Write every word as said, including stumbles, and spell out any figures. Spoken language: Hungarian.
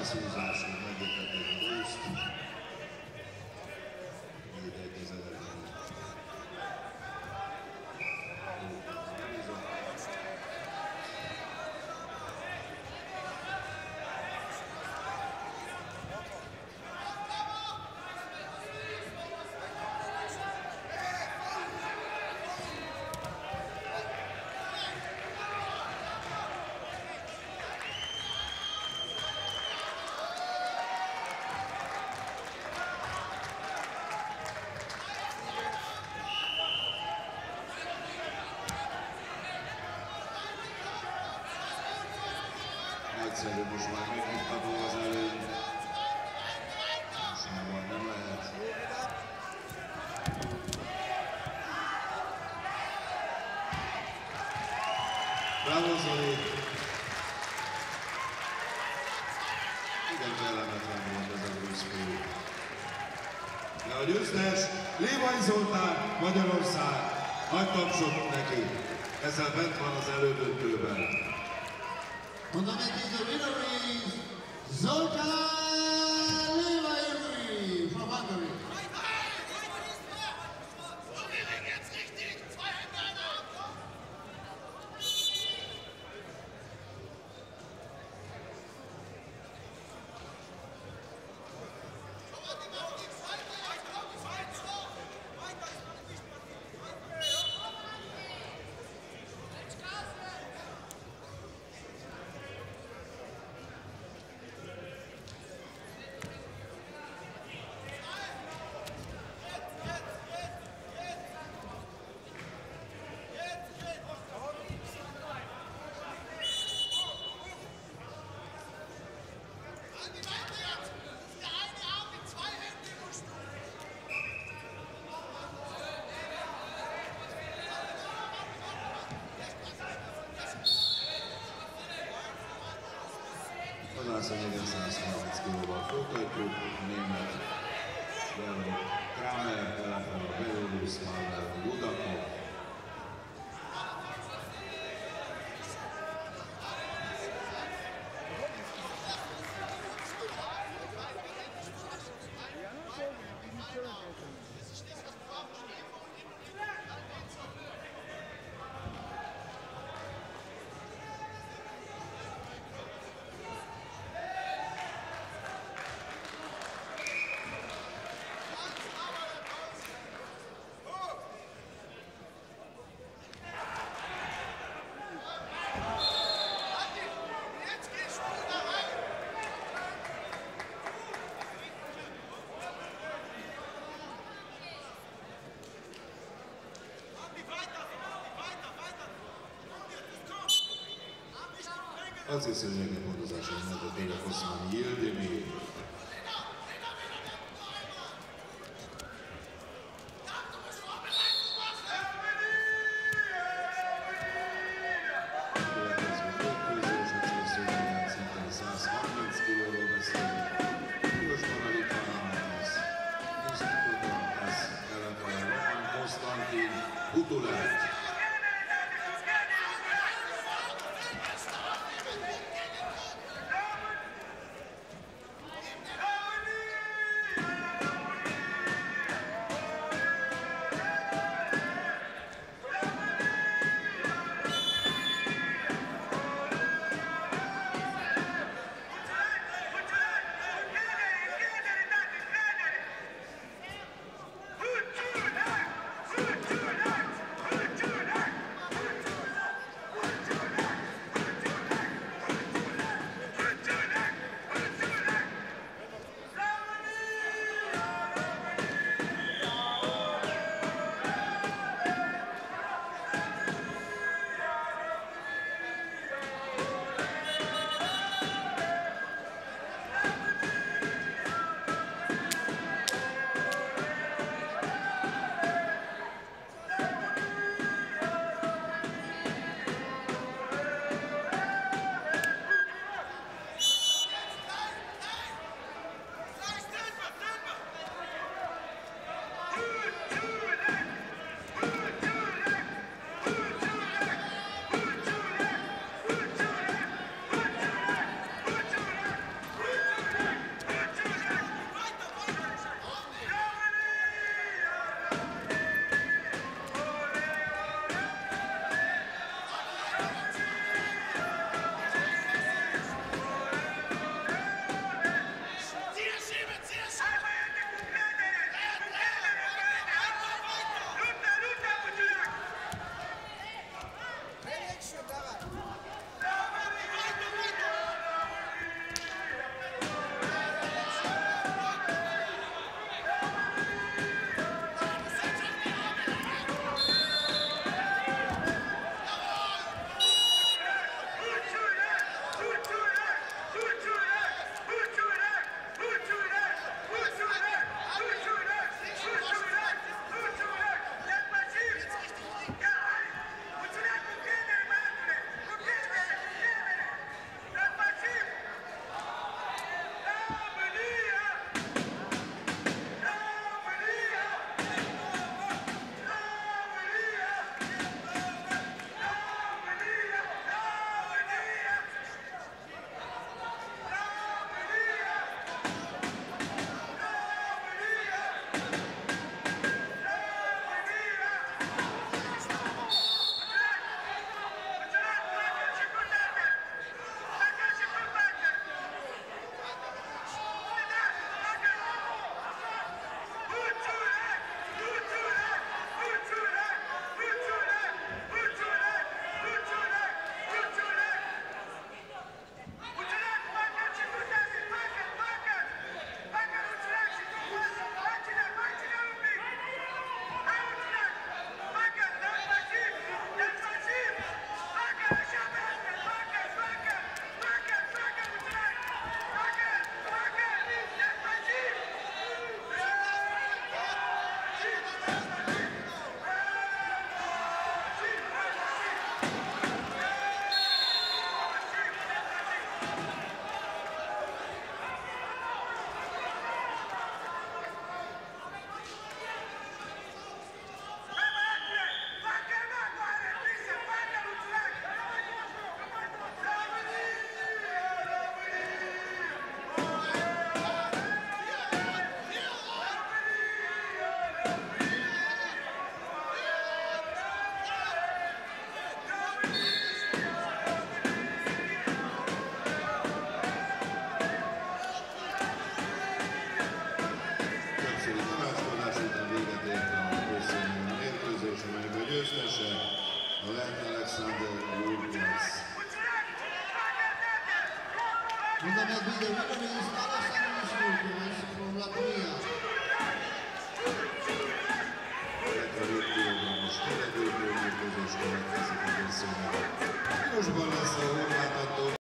Pászúzású megértetett búszt. Még egy az eredmény. Egyszerű, most már megnyugtató az előny. Most már majd nem lehet. Bravo, Zoli! Igen kellemetlen volt ez a grúzfő. De a győztes Lévai Zoltán, Magyarország. Nagy tapsot neki. Ezzel bent van az elődöntőben. Tournament is the winner is Zoltán Lévai from Hungary. Hadászanyegen száz harminc kilóval föltajtjuk, német Jelent Kramer, ellenfel a Belarus, Marvel Budakov. Az is szörnyegek mondozáson mondott még a Koszmányi Ildimir. száz harminc kilóról beszélünk. Piros Maralitánász, Institutánász, ellenfele Roman Konstantin, Butulet. Good, good, good, good. Fundament be the winner is Alexander Smolkas from Latvia. hetvenöt kilogramos kerekültőmérkőzés következik a Veszőnál. Pirosban lesz a horvát